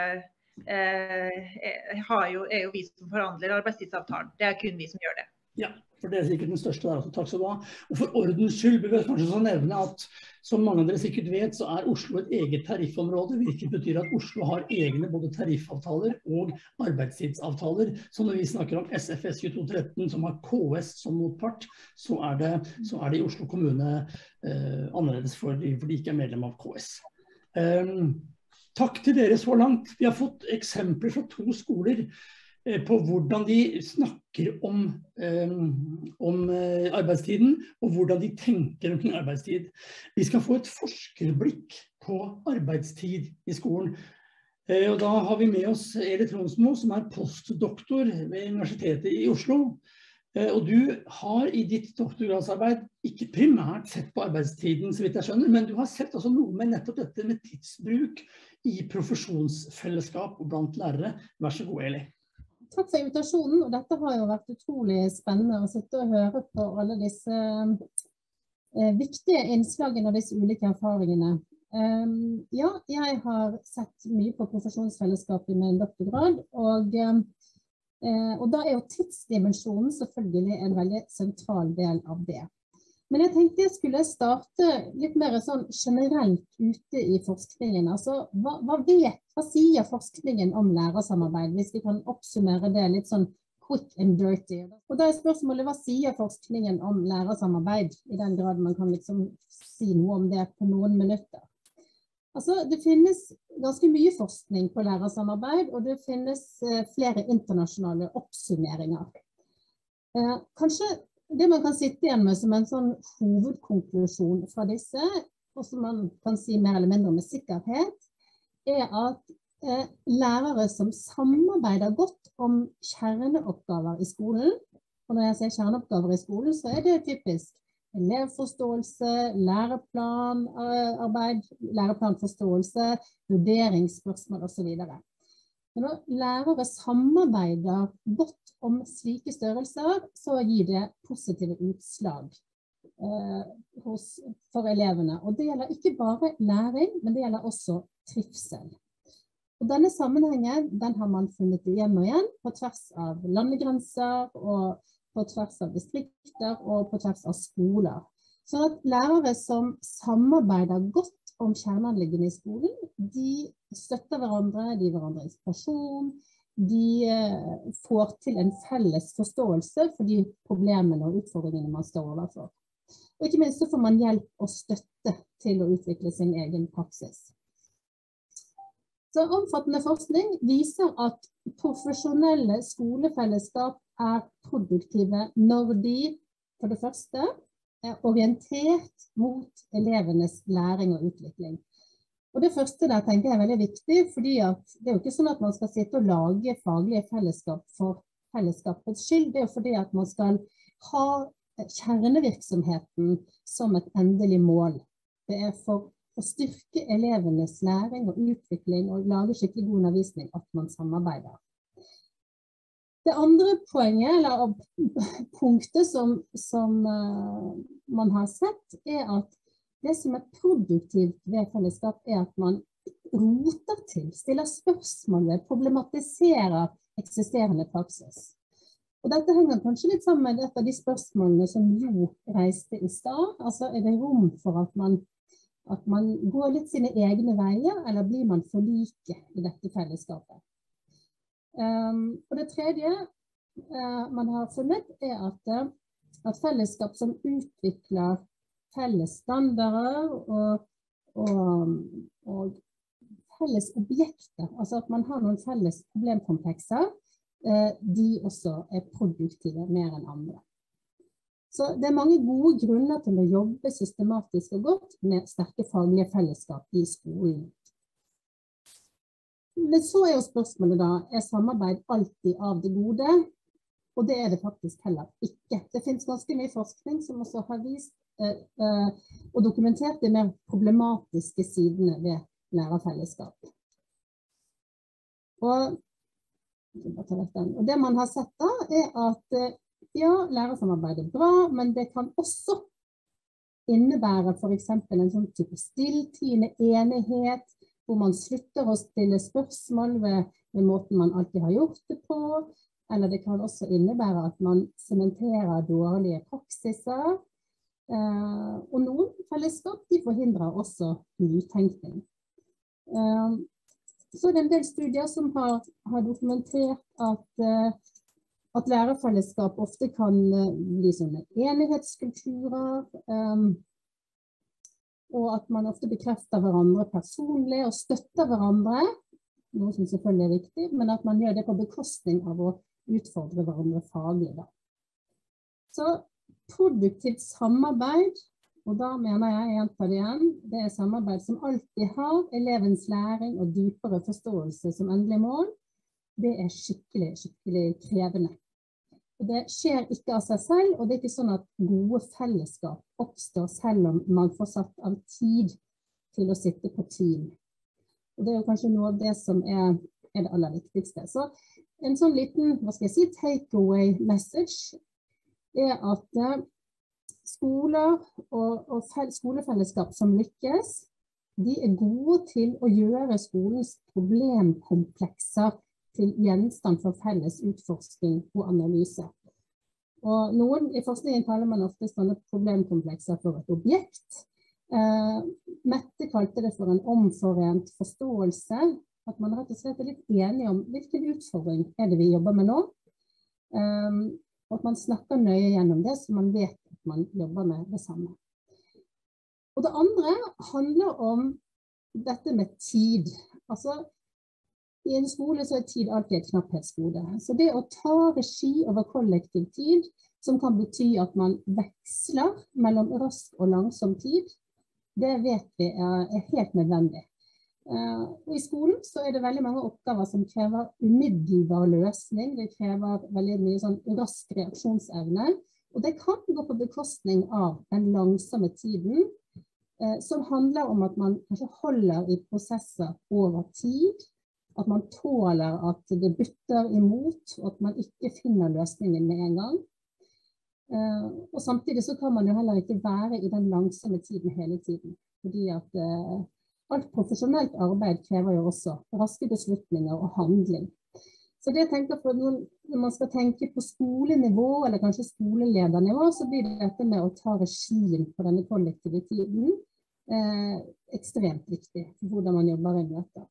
er jo vi som forhandler arbeidstidsavtalen. Det er kun vi som gjør det. Ja, for det er sikkert den største der også. Takk skal du ha. Og for ordens skyld bør jeg kanskje så nevne at som mange av dere sikkert vet, så er Oslo et eget tariffområde, hvilket betyr at Oslo har egne både tariffavtaler og arbeidstidsavtaler. Så når vi snakker om SFS 2213 som har KS som motpart, så er det i Oslo kommune annerledes for de ikke er medlem av KS. Takk til dere så langt. Vi har fått eksempler fra 2 skoler på hvordan de snakker om arbeidstiden, og hvordan de tenker omkring arbeidstid. Vi skal få et forskerblikk på arbeidstid i skolen. Og da har vi med oss Eli Tronsmo, som er postdoktor ved Universitetet i Oslo. Og du har i ditt doktorgradsarbeid ikke primært sett på arbeidstiden, så vidt jeg skjønner, men du har sett også noe med nettopp dette med tidsbruk i profesjonsfellesskap og blant lærere. Vær så god, Eli. Takk for invitasjonen, og dette har jo vært utrolig spennende å sitte og høre på alle disse viktige innslagene og disse ulike erfaringene. Ja, jeg har sett mye på profesjonsfellesskap i min doktorgrad, og da er jo tidsdimensjonen selvfølgelig en veldig sentral del av det. Men jeg tenkte jeg skulle starte litt mer sånn generelt ute i forskningen. Altså, hva sier forskningen om lærersamarbeid, hvis vi kan oppsummere det litt sånn quick and dirty? Og da er spørsmålet, hva sier forskningen om lærersamarbeid, i den grad man kan liksom si noe om det på noen minutter? Altså, det finnes ganske mye forskning på lærersamarbeid, og det finnes flere internasjonale oppsummeringer. Kanskje det man kan sitte igjen med som en sånn hovedkonklusjon fra disse, og som man kan si mer eller mindre med sikkerhet, er at lærere som samarbeider godt om kjerneoppgaver i skolen, og når jeg sier kjerneoppgaver i skolen, så er det typisk elevforståelse, læreplanarbeid, læreplanforståelse, vurderingsspørsmål og så videre. Men når lærere samarbeider godt om slike størrelser, så gir det positive utslag for elevene. Og det gjelder ikke bare læring, men det gjelder også trivsel. Og denne sammenhengen, den har man funnet igjen og igjen på tvers av landegrenser, og på tvers av distrikter, og på tvers av skoler. Så at lærere som samarbeider godt om kjerneanliggende i skolen, de støtter hverandre, de gir hverandre inspirasjon, de får til en felles forståelse for de problemene og utfordringene man står overfor. Og ikke minst så får man hjelp og støtte til å utvikle sin egen praksis. Så omfattende forskning viser at profesjonelle skolefellesskap er produktive når de, for det første, er orientert mot elevenes læring og utvikling. Og det første der tenker jeg er veldig viktig, fordi at det er jo ikke sånn at man skal sitte og lage faglige fellesskap for fellesskapets skyld. Det er jo fordi at man skal ha kjernevirksomheten som et endelig mål. Det er for å styrke elevenes læring og utvikling og lage skikkelig god undervisning at man samarbeider. Det andre poenget, eller punktet som man har sett, er at det som er produktivt ved fellesskap er at man roter til, stiller spørsmål ved, problematiserer eksisterende praksis. Og dette henger kanskje litt sammen med et av de spørsmålene som Jo reiste i stad. Altså, er det rom for at man går litt sine egne veier, eller blir man for like i dette fellesskapet? Og det tredje man har funnet er at at fellesskap som utvikler felles standarder og felles objekter, altså at man har noen felles problemkomplekser, de også produktive mer enn andre. Så det mange gode grunner til å jobbe systematisk og godt med sterke faglige fellesskap i skolen. Men så jo spørsmålet da, samarbeid alltid av det gode? Og det det faktisk heller ikke. Det finnes ganske mye forskning som også har vist og dokumentert de mer problematiske sidene ved lærerfellesskap. Og det man har sett da, at ja, lærersamarbeid bra, men det kan også innebære for eksempel en sånn type stilltiende enighet, hvor man slutter å stille spørsmål ved måten man alltid har gjort det på, eller det kan også innebære at man sementerer dårlige praksiser, og noen fellesskap de forhindrer også nytenkning. Så det en del studier som har dokumentert at lærerfellesskap ofte kan bli sånne enighetskulturer, og at man ofte bekrefter hverandre personlig og støtter hverandre, noe som selvfølgelig viktig, men at man gjør det på bekostning av å utfordre hverandre faglig. Så produktivt samarbeid, og da mener jeg gjentar det igjen, det samarbeid som alltid har elevens læring og dypere forståelse som endelig mål, det skikkelig, skikkelig krevende. Og det skjer ikke av seg selv, og det ikke sånn at gode fellesskap oppstår selv om man får satt av tid til å sitte på team. Og det jo kanskje noe av det som det aller viktigste. Så en sånn liten, takeaway message at skoler og skolefellesskap som lykkes, de gode til å gjøre skolens problemkomplekser til gjenstand for felles utforsking og analyse. Og I forskningen kaller man ofte sånne problemkomplekser for et objekt. Mette kalte det for en omforent forståelse, at man rett og slett litt enige om hvilken utfordring det vi jobber med nå, og at man snakker nøye gjennom det, så man vet at man jobber med det samme. Og det andre handler om dette med tid. Altså, i en skole så tid alltid et knapphetsgode. Så det å ta regi over kollektiv tid, som kan bety at man veksler mellom rask og langsom tid, det vet vi helt nødvendig. Og I skolen så det veldig mange oppgaver som krever umiddelbar løsning, det krever veldig mye sånn rask reaksjonsevne, og det kan gå på bekostning av den langsomme tiden, som handler om at man kanskje holder I prosesser over tid, at man tåler at det bytter imot, og at man ikke finner løsningen med en gang. Og samtidig så kan man jo heller ikke være I den langsomme tiden hele tiden, fordi at alt profesjonelt arbeid krever jo også raske beslutninger og handling. Så det jeg tenker på, når man skal tenke på skolenivå, eller kanskje skoleledernivå, så blir det dette med å ta regien på denne kollektive tiden ekstremt viktig for hvordan man jobber I møter.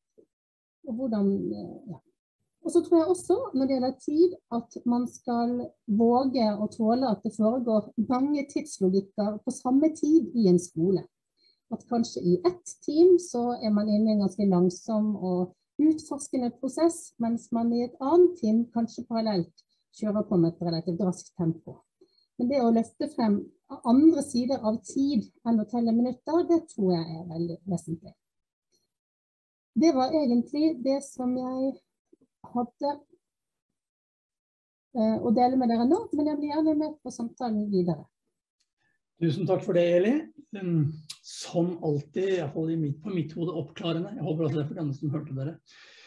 Og så tror jeg også, når det gjelder tid, at man skal våge å tåle at det foregår mange tidslogikker på samme tid I en skole. At kanskje I ett team så man inne I en ganske langsom og utforskende prosess, mens man I et annet team kanskje parallelt kjører på med et relativt raskt tempo. Men det å løfte frem andre sider av tid enn å telle minutter, det tror jeg veldig vesentlig. Det var egentlig det som jeg hadde å dele med dere nå, men jeg blir gjerne med på samtalen videre. Tusen takk for det, Eli. Som alltid, I hvert fall på mitt hode, oppklarende. Jeg håper også det for denne som hørte dere.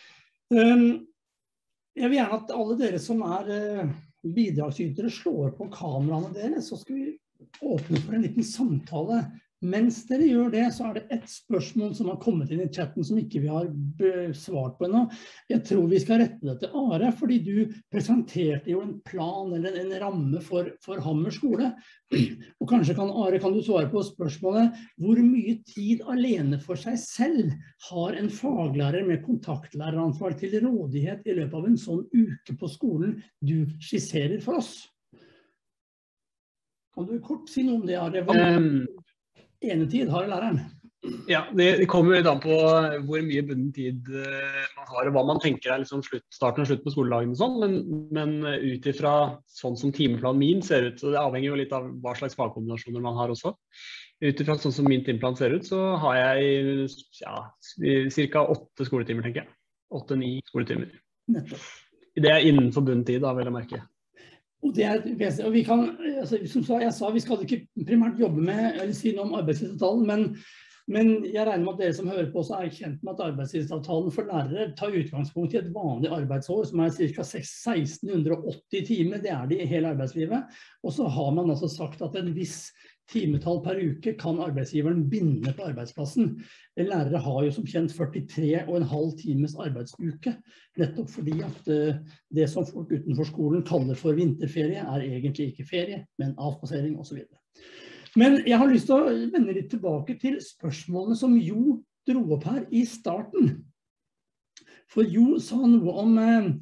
Jeg vil gjerne at alle dere som bidragsytere slår på kameraene deres, så skal vi åpne for en liten samtale. Mens dere gjør det, så det et spørsmål som har kommet inn I chatten som ikke vi har svart på ennå. Jeg tror vi skal rette det til Are, fordi du presenterte jo en plan eller en ramme for Hammer skole. Og kanskje Are, kan du svare på spørsmålet, hvor mye tid alene for seg selv har en faglærer med kontaktlæreransvar til rådighet I løpet av en sånn uke på skolen du skisserer for oss? Kan du kort si noe om det, Are? Hvor enetid har læreren? Ja, det kommer litt an på hvor mye bunden tid man har, og hva man tenker er liksom starten og slutt på skoledagen og sånn, men ut ifra sånn som timeplanen min ser ut, og det avhenger jo litt av hva slags fagkombinasjoner man har også. Ut ifra sånn som min timeplan ser ut, så har jeg ca. 8 skoletimer, tenker jeg. 8-9 skoletimer. Nettopp. Det er innenfor bunden tid, da, vil jeg merke. Og det er vesentlig, og vi kan, som jeg sa, vi skal ikke primært jobbe med, eller si noe om arbeidstidsavtalen, men jeg regner med at dere som hører på også er kjent med at arbeidstidsavtalen for lærere tar utgangspunkt i et vanlig arbeidsår, som er ca. 1680 timer, det er det i hele arbeidslivet. Og så har man altså sagt at en viss timetall per uke kan arbeidsgiveren binde på arbeidsplassen. Lærere har jo som kjent 43,5 times arbeidsuke, nettopp fordi at det som folk utenfor skolen kaller for vinterferie, er egentlig ikke ferie, men avspasering og så videre. Men jeg har lyst til å vende litt tilbake til spørsmålene som Jo dro opp her i starten. For Jo sa noe om han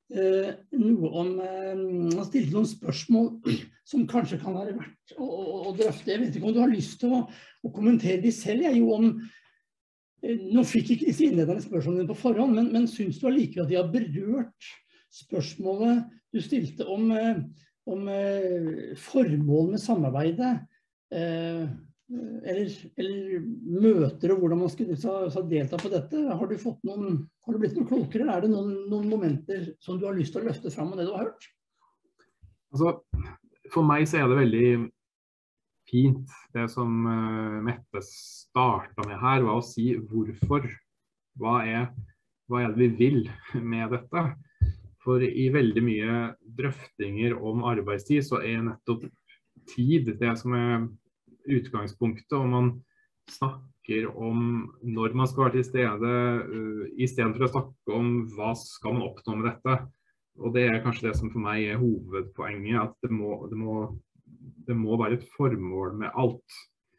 stilte noen spørsmål som kanskje kan være verdt å drøfte. Jeg vet ikke om du har lyst til å kommentere de selv, Jo, nå fikk ikke disse innledende spørsmålene på forhånd, men synes du allikevel at de har berørt spørsmålet du stilte om formål med samarbeidet, eller møter og hvordan man skulle delta på dette? Har du blitt noe klokere? Er det noen momenter som du har lyst til å løfte fram av det du har hørt? Altså, for meg så er det veldig fint det som Mette startet med her, var å si hvorfor. Hva er det vi vil med dette? For i veldig mye drøftinger om arbeidstid så er nettopp tid det som er utgangspunktet, og man snakker om når man skal være til stede, i stedet for å snakke om hva skal man oppnå med dette. Og det er kanskje det som for meg er hovedpoenget, at det må være et formål med alt.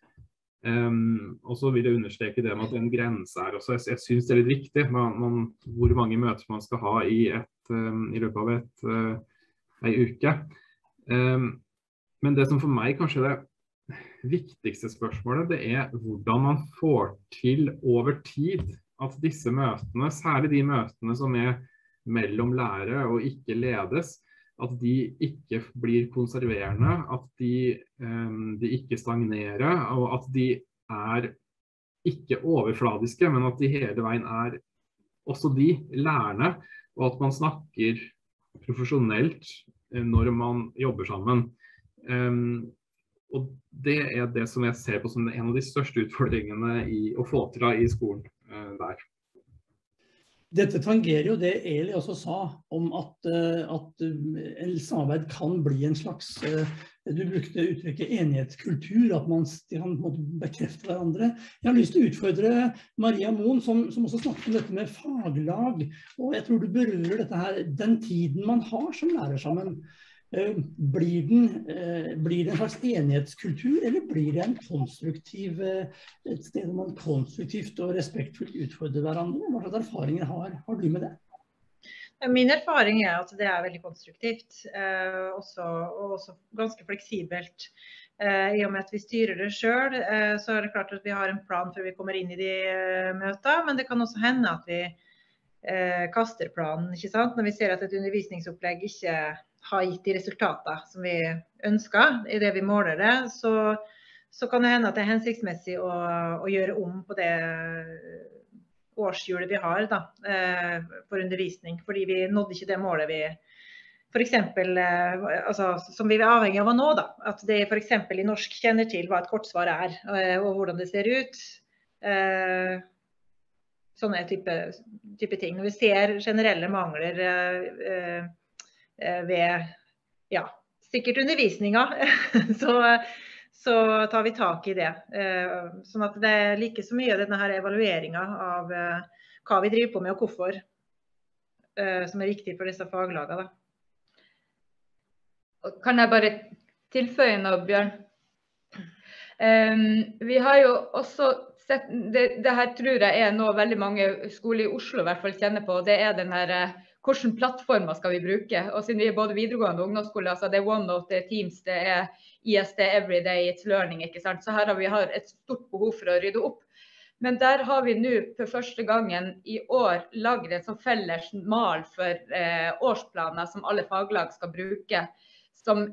Og så vil jeg understreke det med at en grense er også, jeg synes det er litt viktig, hvor mange møter man skal ha i løpet av en uke. Men det som for meg kanskje er det viktigste spørsmålet, det er hvordan man får til over tid at disse møtene, særlig de møtene som er mellom lærere og ikke ledes, at de ikke blir konserverende, at de ikke stagnerer, og at de er ikke overfladiske, men at de hele veien er også de lærerne, og at man snakker profesjonelt når man jobber sammen. Og det er det som jeg ser på som en av de største utfordringene å få til i skolen der. Dette tangerer jo det Eli også sa om at en samarbeid kan bli en slags, du brukte uttrykket enighetskultur, at man kan bekrefte hverandre. Jeg har lyst til å utfordre Maria Moen, som også snakket om dette med faglag, og jeg tror du berører dette her, den tiden man har som lærer sammen. Blir det en slags enighetskultur, eller blir det et sted hvor man konstruktivt og respektfullt utfordrer hverandre? Hva slags erfaringer har du med det? Min erfaring er at det er veldig konstruktivt, og også ganske fleksibelt. I og med at vi styrer det selv, så er det klart at vi har en plan før vi kommer inn i de møtene, men det kan også hende at vi kaster planen, ikke sant? Når vi ser at et undervisningsopplegg ikke har gitt de resultater som vi ønsker i det vi måler det, så kan det hende at det er hensiktsmessig å gjøre om på det årshjulet vi har da, for undervisning, fordi vi nådde ikke det målet vi for eksempel, som vi er avhengig av å nå da, at det for eksempel i norsk kjenner til hva et kortsvar er, og hvordan det ser ut, sånne type ting. Når vi ser generelle mangler ved, sikkert undervisninga, så tar vi tak i det. Sånn at det er like så mye denne her evalueringen av hva vi driver på med og hvorfor, som er viktig for disse faglagene. Kan jeg bare tilføye noe, Bjørn? Vi har jo også sett, det her tror jeg er noe veldig mange skoler i Oslo i hvert fall kjenner på, det er den her hvilke plattformer skal vi bruke? Og siden vi både videregående og ungdomsskole, altså det OneNote, det Teams, det ISD Everyday, It's Learning, ikke sant? Så her har vi et stort behov for å rydde opp. Men der har vi nå for første gangen i år laget en sånn felles mal for årsplaner som alle faglag skal bruke, som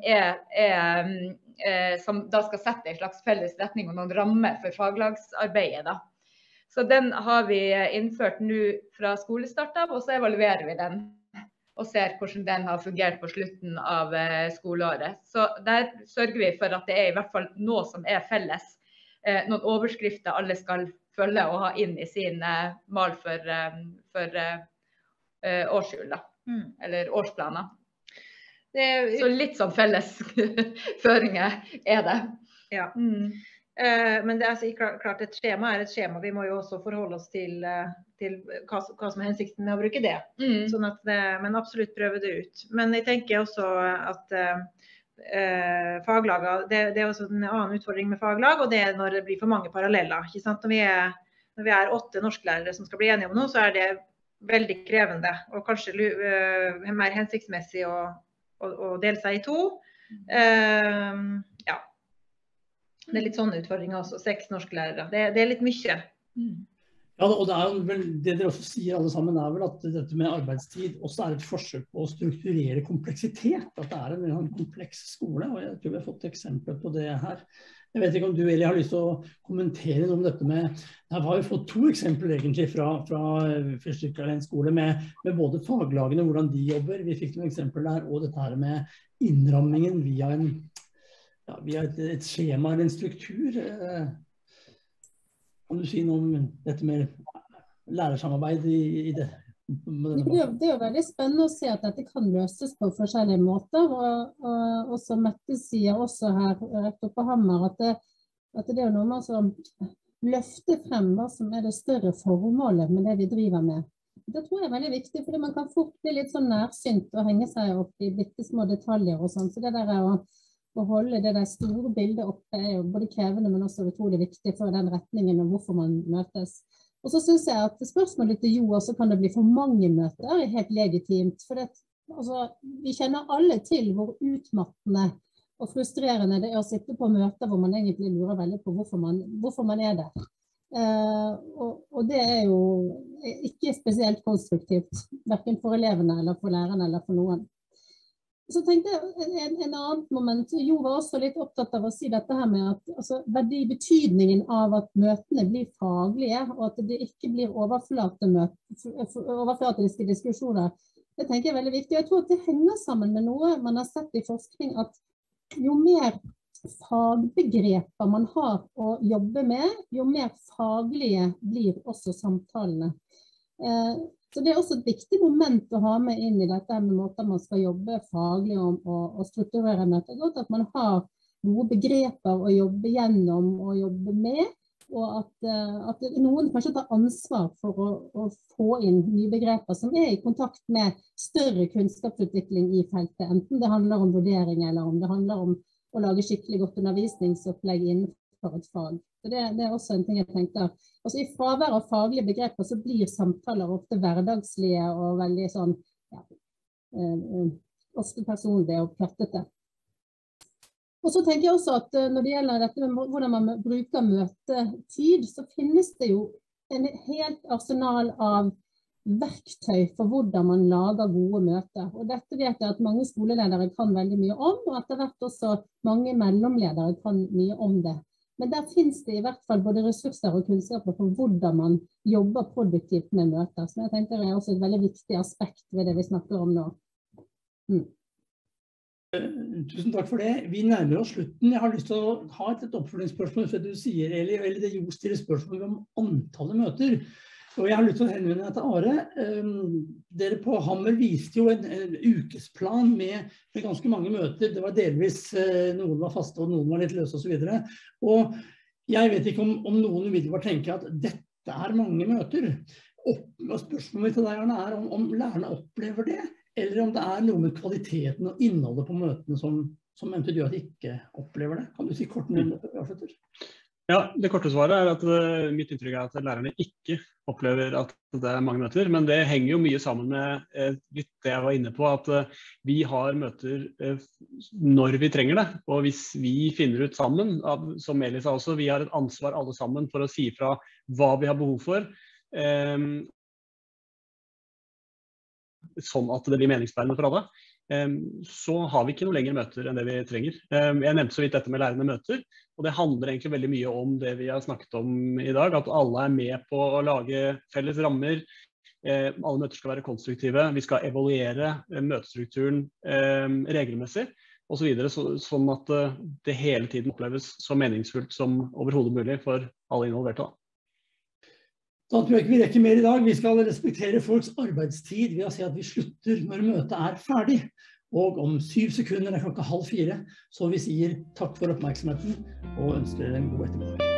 som da skal sette en slags felles retning og noen rammer for faglagsarbeidet da. Så den har vi innført nå fra skolestart av, og så evaluerer vi den og ser hvordan den har fungert på slutten av skoleåret. Så der sørger vi for at det i hvert fall noe som felles, noen overskrifter alle skal følge og ha inn i sin mal for årsjul da, eller årsplaner. Så litt sånn felles føringer det. Ja. Men det klart et skjema et skjema. Vi må jo også forholde oss til hva som hensikten med å bruke det. Sånn at men absolutt prøve det ut. Men jeg tenker også at faglaget, det også en annen utfordring med faglag, og det når det blir for mange paralleller. Ikke sant? Når vi 8 norsklærere som skal bli enige om noe, så det veldig krevende, og kanskje mer hensiktsmessig å dele seg i 2. Ja. Det litt sånne utfordringer også, 6 norsklærere. Det litt mye. Ja, og det jo vel, det dere også sier alle sammen vel at dette med arbeidstid også et forsøk på å strukturere kompleksitet. At det en kompleks skole, og jeg tror vi har fått eksempler på det her. Jeg vet ikke om du, Eli, har lyst til å kommentere noe om dette med, her har vi fått 2 eksempler egentlig fra Fyrstykkerleien skole med både faglagene, hvordan de jobber, vi fikk noen eksempler der, og dette her med innrammingen via et skjema eller en struktur. Kan du si noe om dette med lærersamarbeid i det? Det jo veldig spennende å se at dette kan løses på forskjellige måter, og som Mette sier også her rett oppe på Hammer, at det jo noe med å løfte frem hva som det større formålet med det vi driver med. Det tror jeg veldig viktig, fordi man kan fort bli litt sånn nærsynt og henge seg opp i bitte små detaljer og sånn, så det der å holde det der store bildet oppe jo både krevende, men også utrolig viktig for den retningen og hvorfor man møtes. Og så synes jeg at spørsmålet til Jo også kan det bli for mange møter, helt legitimt. For vi kjenner alle til hvor utmattende og frustrerende det å sitte på møter hvor man egentlig lurer veldig på hvorfor man der. Og det jo ikke spesielt konstruktivt, hverken for elevene eller for lærerne eller for noen. Så tenkte jeg en annen moment, Jo var også litt opptatt av å si dette her med at betydningen av at møtene blir faglige, og at det ikke blir overflatiske diskusjoner. Det tenker jeg veldig viktig. Jeg tror at det henger sammen med noe man har sett i forskning, at jo mer fagbegreper man har å jobbe med, jo mer faglige blir også samtalene. Så det også et viktig moment å ha med inn i dette med måter man skal jobbe faglig om og strukturere møter godt, at man har gode begreper å jobbe gjennom og jobbe med, og at noen kanskje tar ansvar for å få inn nye begreper som i kontakt med større kunnskapsutvikling i feltet, enten det handler om vurdering eller om det handler om å lage skikkelig godt undervisningsopplegg innenfor et fag. Så det også en ting jeg tenkte. Altså i fravær av faglige begreper så blir samtaler ofte hverdagslige og veldig sånn, ofte personlige og plattete. Og så tenker jeg også at når det gjelder dette med hvordan man bruker møtetid, så finnes det jo en helt arsenal av verktøy for hvordan man lager gode møter. Og dette vet jeg at mange skoleledere kan veldig mye om, og etter hvert også mange mellomledere kan mye om det. Men der finnes det i hvert fall både ressurser og kunnskaper for hvordan man jobber produktivt med møter. Så jeg tenker det også et veldig viktig aspekt ved det vi snakker om nå. Tusen takk for det. Vi nærmer oss slutten. Jeg har lyst til å ha et oppfølgingsspørsmål for du sier, eller det Jo stiller spørsmål om antallet møter. Og jeg har lyst til å henvende meg til Are. Dere på Hammer viste jo en ukesplan med ganske mange møter. Det var delvis, noen var faste og noen var litt løse og så videre. Og jeg vet ikke om noen umiddelbart tenker at dette mange møter. Og spørsmålet til deg, Arne, om lærerne opplever det, eller om det noe med kvaliteten og innholdet på møtene som eventuelt gjør at de ikke opplever det. Kan du si kort om det? Ja, det korte svaret at mitt inntrykk at lærerne ikke opplever at det mange møter, men det henger jo mye sammen med litt det jeg var inne på, at vi har møter når vi trenger det, og hvis vi finner ut sammen, som Eli sa også, vi har et ansvar alle sammen for å si fra hva vi har behov for, sånn at det blir meningsbærende for alle, så har vi ikke noe lengre møter enn det vi trenger. Jeg nevnte så vidt dette med lærende møter, og det handler egentlig veldig mye om det vi har snakket om i dag, at alle er med på å lage felles rammer, alle møter skal være konstruktive, vi skal evaluere møtestrukturen regelmessig, og så videre, sånn at det hele tiden oppleves så meningsfullt som overhodet mulig for alle involverte. Da tror jeg ikke vi rekker mer i dag. Vi skal respektere folks arbeidstid ved å si at vi slutter når møtet er ferdig. Og om 7 sekunder 3:30, så vi sier takk for oppmerksomheten og ønsker dere en god ettermiddag.